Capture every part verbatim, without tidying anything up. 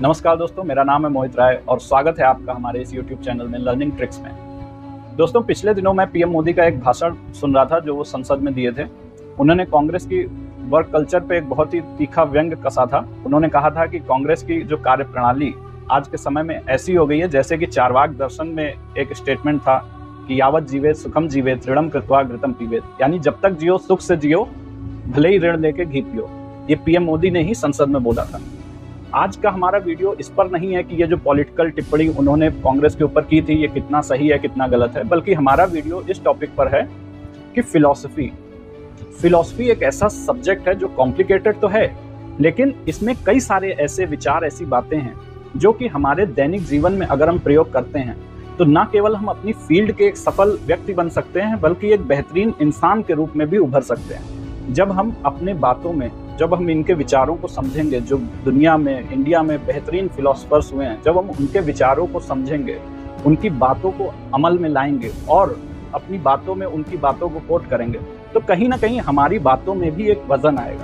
नमस्कार दोस्तों, मेरा नाम है मोहित राय और स्वागत है आपका हमारे इस यूट्यूब चैनल में लर्निंग ट्रिक्स में। दोस्तों, पिछले दिनों मैं पीएम मोदी का एक भाषण सुन रहा था जो वो संसद में दिए थे। उन्होंने कांग्रेस की वर्क कल्चर पे एक बहुत ही तीखा व्यंग कसा था। उन्होंने कहा था कि कांग्रेस की जो कार्यप्रणाली आज के समय में ऐसी हो गई है जैसे कि चारवाक दर्शन में एक स्टेटमेंट था कि यावत जीवे सुखम जीवे ऋणम कृत्वा घृतम पीवेत, यानी जब तक जियो सुख से जियो, भले ही ऋण लेके घी पियो। ये पीएम मोदी ने ही संसद में बोला था। आज का हमारा वीडियो इस पर नहीं है कि ये जो पॉलिटिकल टिप्पणी उन्होंने कांग्रेस के ऊपर की थी ये कितना सही है कितना गलत है, बल्कि हमारा वीडियो इस टॉपिक पर है कि फिलॉसफी फिलॉसफी एक ऐसा सब्जेक्ट है जो कॉम्प्लिकेटेड तो है, लेकिन इसमें कई सारे ऐसे विचार, ऐसी बातें हैं जो कि हमारे दैनिक जीवन में अगर हम प्रयोग करते हैं तो न केवल हम अपनी फील्ड के एक सफल व्यक्ति बन सकते हैं बल्कि एक बेहतरीन इंसान के रूप में भी उभर सकते हैं। जब हम अपने बातों में, जब हम इनके विचारों को समझेंगे, जो दुनिया में, इंडिया में बेहतरीन फिलोसफर्स हुए हैं, जब हम उनके विचारों को समझेंगे, उनकी बातों को अमल में लाएंगे और अपनी बातों में उनकी बातों को कोट करेंगे, तो कहीं ना कहीं हमारी बातों में भी एक वजन आएगा।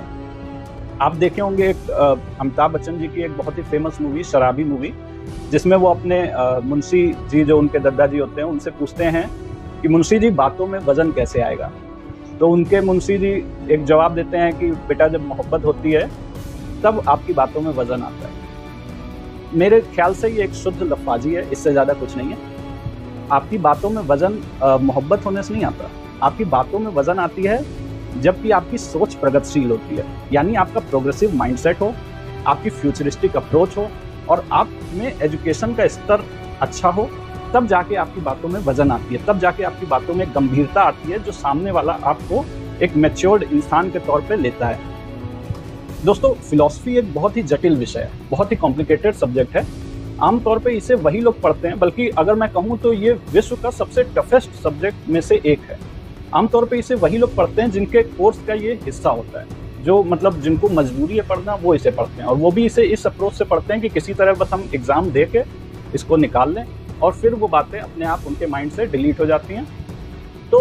आप देखे होंगे एक अमिताभ बच्चन जी की एक बहुत ही फेमस मूवी, शराबी मूवी, जिसमें वो अपने आ, मुंशी जी, जो उनके दादाजी होते हैं, उनसे पूछते हैं कि मुंशी जी बातों में वजन कैसे आएगा। तो उनके मुंशी जी एक जवाब देते हैं कि बेटा, जब मोहब्बत होती है तब आपकी बातों में वजन आता है। मेरे ख्याल से ये एक शुद्ध लफ्ज़ी है, इससे ज़्यादा कुछ नहीं है। आपकी बातों में वजन मोहब्बत होने से नहीं आता। आपकी बातों में वजन आती है जबकि आपकी सोच प्रगतिशील होती है, यानी आपका प्रोग्रेसिव माइंडसेट हो, आपकी फ्यूचरिस्टिक अप्रोच हो और आप में एजुकेशन का स्तर अच्छा हो, तब जाके आपकी बातों में वजन आती है, तब जाके आपकी बातों में गंभीरता आती है जो सामने वाला आपको एक मैच्योर्ड इंसान के तौर पे लेता है। दोस्तों, फिलॉसफी एक बहुत ही जटिल विषय है, बहुत ही कॉम्प्लिकेटेड सब्जेक्ट है। आमतौर पे इसे वही लोग पढ़ते हैं, बल्कि अगर मैं कहूँ तो ये विश्व का सबसे टफेस्ट सब्जेक्ट में से एक है। आमतौर पे इसे वही लोग पढ़ते हैं जिनके कोर्स का ये हिस्सा होता है, जो मतलब जिनको मजबूरी है पढ़ना, वो इसे पढ़ते हैं, और वो भी इसे इस अप्रोच से पढ़ते हैं कि किसी तरह बस हम एग्जाम दे के इसको निकाल लें और फिर वो बातें अपने आप उनके माइंड से डिलीट हो जाती हैं। तो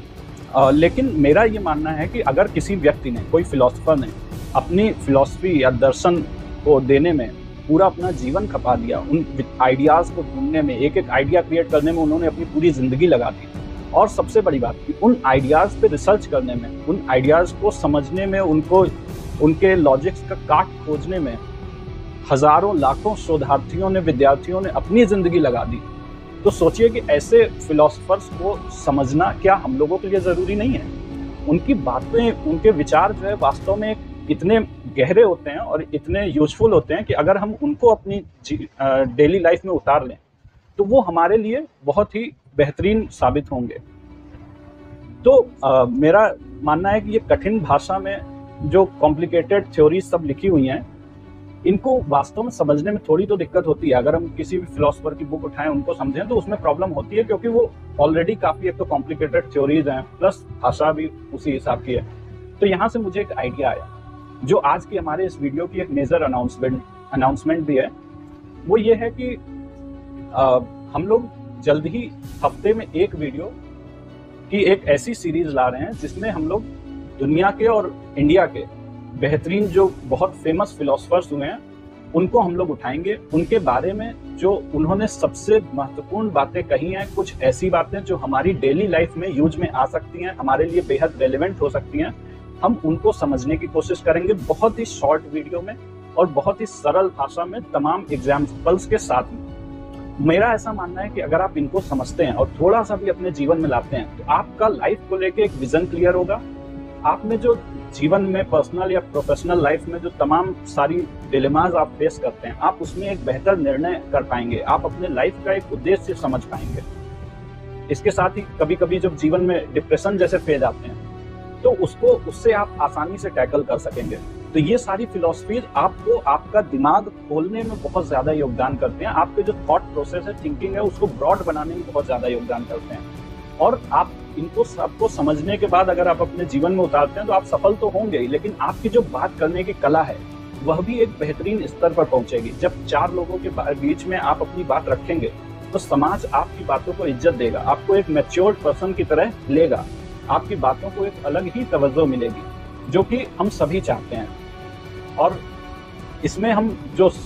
आ, लेकिन मेरा ये मानना है कि अगर किसी व्यक्ति ने, कोई फिलोसफर ने अपनी फिलॉसफी या दर्शन को देने में पूरा अपना जीवन खपा दिया, उन आइडियाज़ को ढूंढने में, एक एक आइडिया क्रिएट करने में उन्होंने अपनी पूरी ज़िंदगी लगा दी, और सबसे बड़ी बात कि उन आइडियाज़ पे रिसर्च करने में, उन आइडियाज़ को समझने में, उनको उनके लॉजिक्स का काट खोजने में हजारों लाखों शोधार्थियों ने, विद्यार्थियों ने अपनी ज़िंदगी लगा दी। तो सोचिए कि ऐसे फिलोसफर्स को समझना क्या हम लोगों के लिए ज़रूरी नहीं है? उनकी बातें, उनके विचार जो है वास्तव में इतने गहरे होते हैं और इतने यूजफुल होते हैं कि अगर हम उनको अपनी डेली लाइफ में उतार लें तो वो हमारे लिए बहुत ही बेहतरीन साबित होंगे। तो आ, मेरा मानना है कि ये कठिन भाषा में जो कॉम्प्लिकेटेड थ्योरीज सब लिखी हुई हैं, इनको वास्तव में समझने में थोड़ी तो दिक्कत होती है। अगर हम किसी भी फिलोसफर की बुक उठाएं, उनको समझें, तो उसमें प्रॉब्लम होती है, क्योंकि वो ऑलरेडी काफ़ी एक तो कॉम्प्लिकेटेड थ्योरीज हैं, प्लस भाषा भी उसी हिसाब की है। तो यहाँ से मुझे एक आइडिया आया, जो आज की हमारे इस वीडियो की एक मेजर अनाउंसमेंट अनाउंसमेंट भी है। वो ये है कि आ, हम लोग जल्द ही हफ्ते में एक वीडियो की एक ऐसी सीरीज ला रहे हैं जिसमें हम लोग दुनिया के और इंडिया के बेहतरीन जो बहुत फेमस फिलोसफर्स हुए हैं उनको हम लोग उठाएंगे, उनके बारे में जो उन्होंने सबसे महत्वपूर्ण बातें कही हैं, कुछ ऐसी बातें जो हमारी डेली लाइफ में यूज में आ सकती हैं, हमारे लिए बेहद रेलेवेंट हो सकती हैं, हम उनको समझने की कोशिश करेंगे बहुत ही शॉर्ट वीडियो में और बहुत ही सरल भाषा में, तमाम एग्जाम्पल्स के साथ में। मेरा ऐसा मानना है कि अगर आप इनको समझते हैं और थोड़ा सा भी अपने जीवन में लाते हैं तो आपका लाइफ को लेके एक विजन क्लियर होगा। आप में जो जीवन में, पर्सनल या प्रोफेशनल लाइफ में जो तमाम सारी डिलेमाज आप फेस करते हैं, आप उसमें एक बेहतर निर्णय कर पाएंगे, आप अपने लाइफ का एक उद्देश्य समझ पाएंगे। इसके साथ ही कभी कभी जब जीवन में डिप्रेशन जैसे फेज आते हैं तो उसको उससे आप आसानी से टैकल कर सकेंगे। तो ये सारी फिलॉसफीज आपको आपका दिमाग खोलने में बहुत ज़्यादा योगदान करते हैं, आपके जो थॉट प्रोसेस है, थिंकिंग है, उसको ब्रॉड बनाने में बहुत ज़्यादा योगदान करते हैं। और आप इनको सबको समझने के बाद अगर आप अपने जीवन में उतारते हैं तो आप सफल तो होंगे ही, लेकिन आपकी जो बात करने की कला है वह भी एक बेहतरीन स्तर पर पहुंचेगी। जब चार लोगों के बीच में आप अपनी बात रखेंगे तो समाज आपकी बातों को इज्जत देगा, आपको एक मैच्योर्ड पर्सन की तरह लेगा, आपकी बातों को एक अलग ही तवज्जो मिलेगी, जो कि हम सभी चाहते हैं। और इसमें हम जो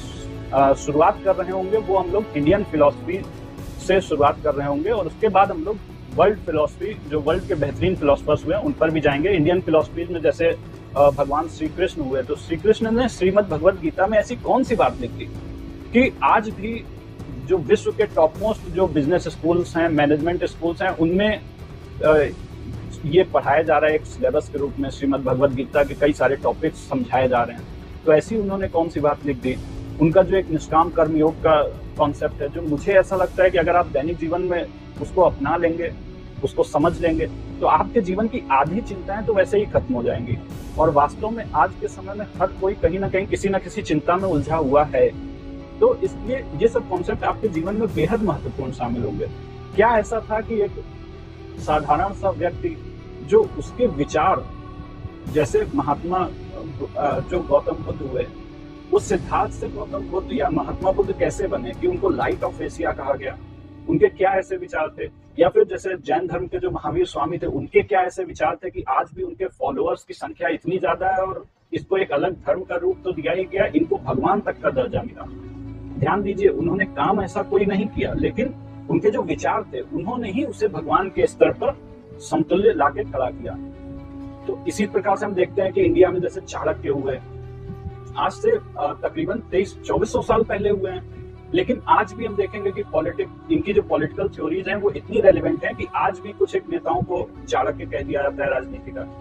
शुरुआत कर रहे होंगे वो हम लोग इंडियन फिलॉसफी से शुरुआत कर रहे होंगे, और उसके बाद हम लोग वर्ल्ड फिलॉसफी, जो वर्ल्ड के बेहतरीन फिलोसफर्स हुए उन पर भी जाएंगे। इंडियन फिलॉसफी में जैसे भगवान श्री कृष्ण हुए, तो श्री कृष्ण ने श्रीमद् भगवद गीता में ऐसी कौन सी बात लिखी कि आज भी जो विश्व के टॉप मोस्ट जो बिजनेस स्कूल्स हैं, मैनेजमेंट स्कूल्स हैं, उनमें ये पढ़ाया जा रहा है एक सिलेबस के रूप में। श्रीमद् भगवद गीता के कई सारे टॉपिक्स समझाए जा रहे हैं। तो ऐसी उन्होंने कौन सी बात लिख दी। उनका जो एक निष्काम कर्मयोग का कॉन्सेप्ट है, जो मुझे ऐसा लगता है कि अगर आप दैनिक जीवन में उसको अपना लेंगे, उसको समझ लेंगे, तो आपके जीवन की आधी चिंताएं तो वैसे ही खत्म हो जाएंगी। और वास्तव में आज के समय में हर कोई कहीं ना कहीं किसी न किसी चिंता में उलझा हुआ है। तो इसलिए ये सब कॉन्सेप्ट आपके जीवन में बेहद महत्वपूर्ण शामिल होंगे। क्या ऐसा था कि एक साधारण सा व्यक्ति जो उसके विचार, जैसे महात्मा जो गौतम बुद्ध हुए, उस सिद्धार्थ से गौतम बुद्ध या महात्मा बुद्ध कैसे बने कि उनको लाइट ऑफ एशिया कहा गया, उनके क्या ऐसे विचार थे। या फिर जैसे जैन धर्म के जो महावीर स्वामी थे, उनके क्या ऐसे विचार थे कि आज भी उनके फॉलोअर्स की संख्या इतनी ज्यादा है और इसको एक अलग धर्म का रूप तो दिया ही गया, इनको भगवान तक का दर्जा मिला। ध्यान दीजिए, उन्होंने काम ऐसा कोई नहीं किया, लेकिन उनके जो विचार थे उन्होंने ही उसे भगवान के स्तर पर समतुल्य लाके खड़ा किया। तो इसी प्रकार से हम देखते हैं कि इंडिया में जैसे चाणक्य हुए, आज से तकरीबन तेईस चौबीस सौ साल पहले हुए हैं, लेकिन आज भी हम देखेंगे कि पॉलिटिक, इनकी जो पॉलिटिकल थ्योरीज हैं वो इतनी रेलेवेंट हैं कि आज भी कुछ एक नेताओं को चाणक्य कह दिया जाता है राजनीति का।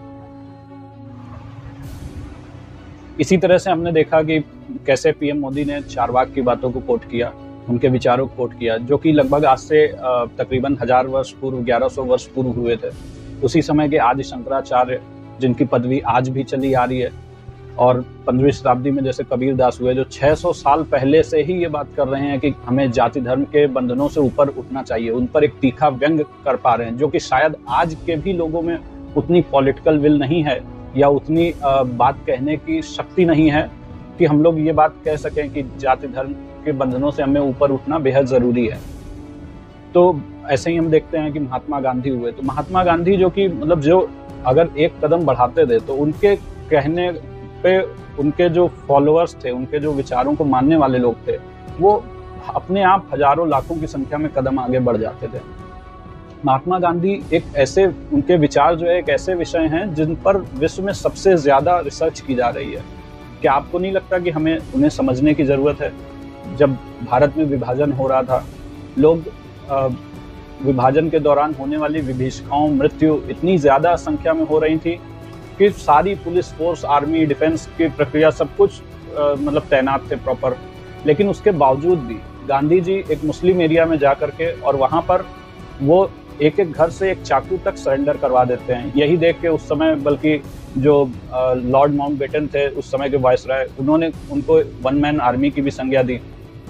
इसी तरह से हमने देखा कि कैसे पीएम मोदी ने चारवाक की बातों को कोट किया, उनके विचारों को कोट किया, जो कि लगभग आज से तकरीबन हजार वर्ष पूर्व, ग्यारह सौ वर्ष पूर्व हुए थे। उसी समय के आदि शंकराचार्य, जिनकी पदवी आज भी चली आ रही है, और पंद्रहवीं शताब्दी में जैसे कबीर दास हुए, जो छह सौ साल पहले से ही ये बात कर रहे हैं कि हमें जाति धर्म के बंधनों से ऊपर उठना चाहिए। उन पर एक तीखा व्यंग कर पा रहे हैं, जो कि शायद आज के भी लोगों में उतनी पॉलिटिकल विल नहीं है या उतनी बात कहने की शक्ति नहीं है कि हम लोग ये बात कह सकें कि जाति धर्म के बंधनों से हमें ऊपर उठना बेहद जरूरी है। तो ऐसे ही हम देखते हैं कि महात्मा गांधी हुए, तो महात्मा गांधी जो कि मतलब जो अगर एक कदम बढ़ाते थे तो उनके कहने पे उनके जो फॉलोअर्स थे, उनके जो विचारों को मानने वाले लोग थे, वो अपने आप हजारों लाखों की संख्या में कदम आगे बढ़ जाते थे। महात्मा गांधी एक ऐसे, उनके विचार जो है एक ऐसे विषय हैं जिन पर विश्व में सबसे ज्यादा रिसर्च की जा रही है। क्या आपको नहीं लगता कि हमें उन्हें समझने की जरूरत है? जब भारत में विभाजन हो रहा था, लोग विभाजन के दौरान होने वाली विभीषिकाओं, मृत्यु इतनी ज्यादा संख्या में हो रही थी कि सारी पुलिस फोर्स, आर्मी, डिफेंस की प्रक्रिया सब कुछ आ, मतलब तैनात थे प्रॉपर। लेकिन उसके बावजूद भी गांधी जी एक मुस्लिम एरिया में जा करके और वहां पर वो एक एक घर से एक चाकू तक सरेंडर करवा देते हैं। यही देख के उस समय, बल्कि जो लॉर्ड माउंटबेटन थे उस समय के वायसराय, उन्होंने उनको वन मैन आर्मी की भी संज्ञा दी।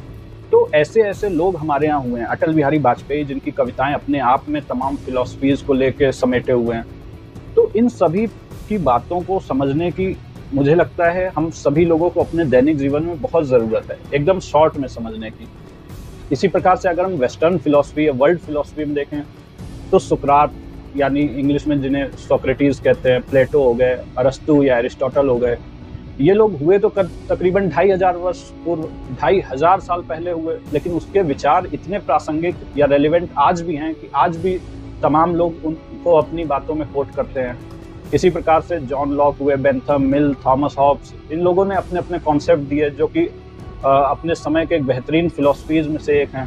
तो ऐसे ऐसे लोग हमारे यहाँ हुए हैं। अटल बिहारी वाजपेयी, जिनकी कविताएं अपने आप में तमाम फिलॉसफीज को लेके समेटे हुए हैं। तो इन सभी की बातों को समझने की मुझे लगता है हम सभी लोगों को अपने दैनिक जीवन में बहुत ज़रूरत है, एकदम शॉर्ट में समझने की। इसी प्रकार से अगर हम वेस्टर्न फिलॉसफी या वर्ल्ड फिलॉसफी में देखें तो सुकरात, यानी इंग्लिश में जिन्हें सोक्रेटिस कहते हैं, प्लेटो हो गए, अरस्तु या एरिस्टोटल हो गए, ये लोग हुए तो तकरीबन ढाई हजार वर्ष पूर्व, ढाई हजार साल पहले हुए, लेकिन उसके विचार इतने प्रासंगिक या रेलिवेंट आज भी हैं कि आज भी तमाम लोग उनको अपनी बातों में कोट करते हैं। इसी प्रकार से जॉन लॉक हुए, बेंथम, मिल, थॉमस हॉब्स, इन लोगों ने अपने अपने कॉन्सेप्ट दिए जो कि अपने समय के एक बेहतरीन फिलोसफीज में से एक हैं।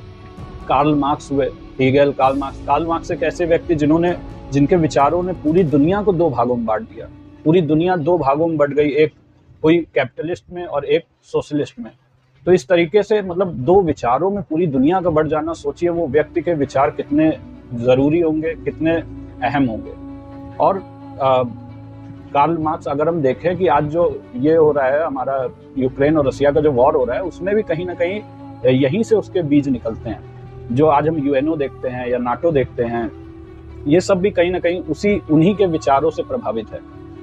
कार्ल मार्क्स हुए, Hegel, Karl Marx Karl Marx एक ऐसे व्यक्ति जिन्होंने जिनके विचारों ने पूरी दुनिया को दो भागों में बांट दिया। पूरी दुनिया दो भागों में बढ़ गई, एक कोई कैपिटलिस्ट में और एक सोशलिस्ट में। तो इस तरीके से मतलब दो विचारों में पूरी दुनिया का बढ़ जाना, सोचिए वो व्यक्ति के विचार कितने ज़रूरी होंगे, कितने अहम होंगे। और आ, कार्ल मार्क्स, अगर हम देखें कि आज जो ये हो रहा है, हमारा यूक्रेन और रसिया का जो वॉर हो रहा है, उसमें भी कहीं ना कहीं यहीं से उसके बीज निकलते हैं। जो आज हम यूएनओ देखते हैं या नाटो देखते हैं, ये सब भी कहीं ना कहीं उसी उन्हीं के विचारों से प्रभावित है।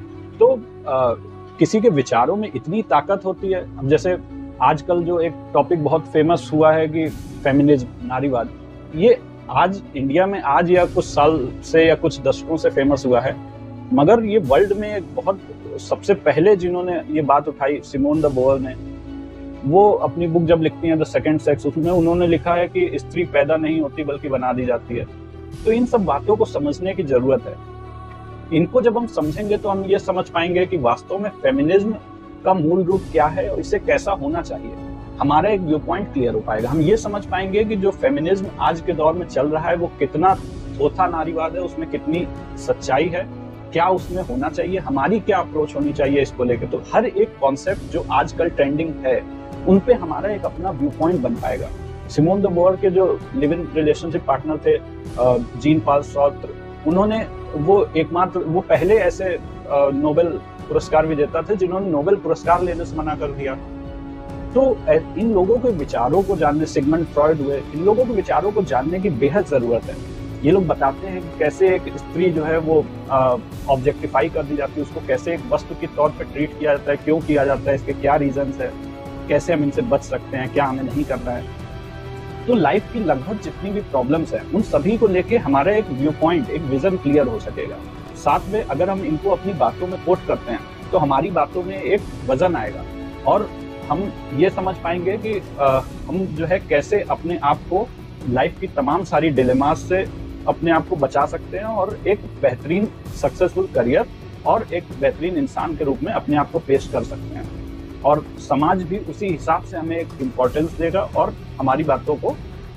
तो आ, किसी के विचारों में इतनी ताकत होती है। अब जैसे आजकल जो एक टॉपिक बहुत फेमस हुआ है कि फेमिनिज्म, नारीवाद, ये आज इंडिया में आज या कुछ साल से या कुछ दशकों से फेमस हुआ है, मगर ये वर्ल्ड में एक बहुत सबसे पहले जिन्होंने ये बात उठाई, सिमोन द बोअर ने। वो अपनी बुक जब लिखती हैं द सेकंड सेक्स, उसमें उन्होंने लिखा है कि स्त्री पैदा नहीं होती बल्कि बना दी जाती है। तो इन सब बातों को समझने की जरूरत है। इनको जब हम समझेंगे तो हम ये समझ पाएंगे कि वास्तव में फेमिनिज्म का मूल रूप क्या है और इसे कैसा होना चाहिए। हमारा एक व्यू पॉइंट क्लियर हो पाएगा। हम ये समझ पाएंगे कि जो फेमिनिज्म आज के दौर में चल रहा है वो कितना थोथा नारीवाद है, उसमें कितनी सच्चाई है, क्या उसमें होना चाहिए, हमारी क्या अप्रोच होनी चाहिए इसको लेकर। तो हर एक कॉन्सेप्ट जो आजकल ट्रेंडिंग है उन पे हमारा एक अपना व्यू पॉइंट बन पाएगा। सिमोन द बोअर के जो लिव इन रिलेशनशिप पार्टनर थे जीन पॉल सार्त्रे, उन्होंने वो एकमात्र वो पहले ऐसे नोबेल पुरस्कार विजेता थे जिन्होंने नोबेल पुरस्कार लेने से मना कर दिया। तो इन लोगों के विचारों को जानने, सिगमंड फ्रॉइड हुए, इन लोगों के विचारों को जानने की बेहद जरूरत है। ये लोग बताते हैं कि कैसे एक स्त्री जो है वो ऑब्जेक्टिफाई कर दी जाती है, उसको कैसे एक वस्तु के तौर पर ट्रीट किया जाता है, क्यों किया जाता है, इसके क्या रीजंस है, कैसे हम इनसे बच सकते हैं, क्या हमें नहीं करना है। तो लाइफ की लगभग जितनी भी प्रॉब्लम्स हैं उन सभी को लेके हमारा एक व्यू पॉइंट, एक विजन क्लियर हो सकेगा। साथ में अगर हम इनको अपनी बातों में कोट करते हैं तो हमारी बातों में एक वजन आएगा और हम ये समझ पाएंगे कि आ, हम जो है कैसे अपने आप को लाइफ की तमाम सारी डिलेमास से अपने आप को बचा सकते हैं और एक बेहतरीन सक्सेसफुल करियर और एक बेहतरीन इंसान के रूप में अपने आप को पेश कर सकते हैं। और समाज भी उसी हिसाब से हमें एक इम्पोर्टेंस देगा और हमारी बातों को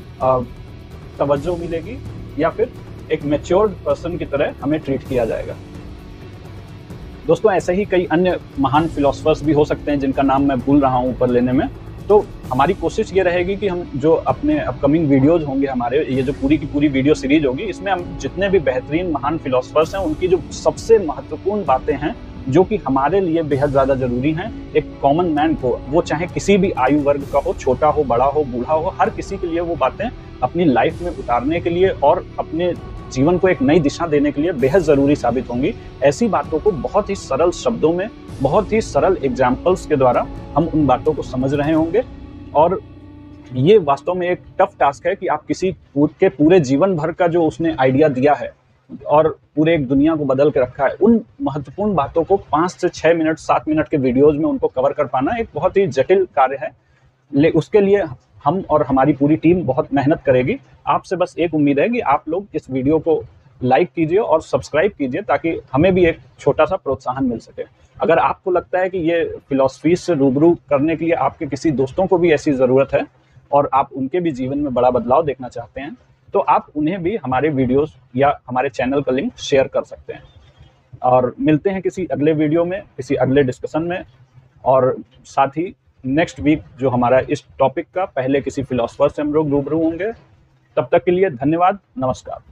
तवज्जो मिलेगी या फिर एक मैच्योर्ड पर्सन की तरह हमें ट्रीट किया जाएगा। दोस्तों, ऐसे ही कई अन्य महान फिलोसफर्स भी हो सकते हैं जिनका नाम मैं भूल रहा हूँ ऊपर लेने में। तो हमारी कोशिश ये रहेगी कि हम जो अपने अपकमिंग वीडियोज होंगे, हमारे ये जो पूरी की पूरी वीडियो सीरीज होगी, इसमें हम जितने भी बेहतरीन महान फिलोसफर्स हैं उनकी जो सबसे महत्वपूर्ण बातें हैं जो कि हमारे लिए बेहद ज़्यादा ज़रूरी हैं, एक कॉमन मैन को, वो चाहे किसी भी आयु वर्ग का हो, छोटा हो, बड़ा हो, बूढ़ा हो, हर किसी के लिए वो बातें अपनी लाइफ में उतारने के लिए और अपने जीवन को एक नई दिशा देने के लिए बेहद ज़रूरी साबित होंगी। ऐसी बातों को बहुत ही सरल शब्दों में, बहुत ही सरल एग्जाम्पल्स के द्वारा हम उन बातों को समझ रहे होंगे। और ये वास्तव में एक टफ टास्क है कि आप किसी के पूरे जीवन भर का जो उसने आइडिया दिया है और पूरे एक दुनिया को बदल के रखा है, उन महत्वपूर्ण बातों को पाँच से छः मिनट सात मिनट के वीडियोज़ में उनको कवर कर पाना एक बहुत ही जटिल कार्य है। ले उसके लिए हम और हमारी पूरी टीम बहुत मेहनत करेगी। आपसे बस एक उम्मीद है कि आप लोग इस वीडियो को लाइक कीजिए और सब्सक्राइब कीजिए ताकि हमें भी एक छोटा सा प्रोत्साहन मिल सके। अगर आपको लगता है कि ये फिलॉसफी से रूबरू करने के लिए आपके किसी दोस्तों को भी ऐसी ज़रूरत है और आप उनके भी जीवन में बड़ा बदलाव देखना चाहते हैं, तो आप उन्हें भी हमारे वीडियोस या हमारे चैनल का लिंक शेयर कर सकते हैं। और मिलते हैं किसी अगले वीडियो में, किसी अगले डिस्कशन में, और साथ ही नेक्स्ट वीक जो हमारा इस टॉपिक का पहले किसी फिलोसफर से हम लोग रूबरू होंगे। तब तक के लिए धन्यवाद, नमस्कार।